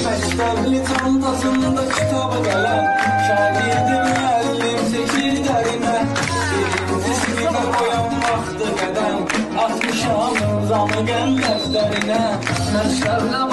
Mektəbli çantasında kitabı qələm, şagirdi müəllim seçir dərinə. Birinci sinifə qoyan vaxtı qədəm, atmışam imzamı qəm dəftərinə. Məktəblə